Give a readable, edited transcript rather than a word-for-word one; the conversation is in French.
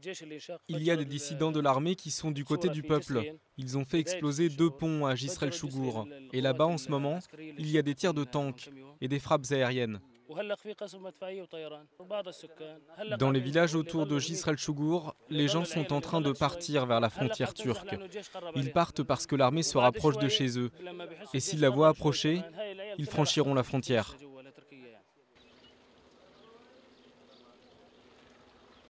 Il y a des dissidents de l'armée qui sont du côté du peuple. Ils ont fait exploser 2 ponts à Jisr el-Chougour. Et là-bas, en ce moment, il y a des tirs de tanks et des frappes aériennes. Dans les villages autour de Jisr el-Chougour, les gens sont en train de partir vers la frontière turque. Ils partent parce que l'armée se rapproche de chez eux. Et s'ils la voient approcher, ils franchiront la frontière.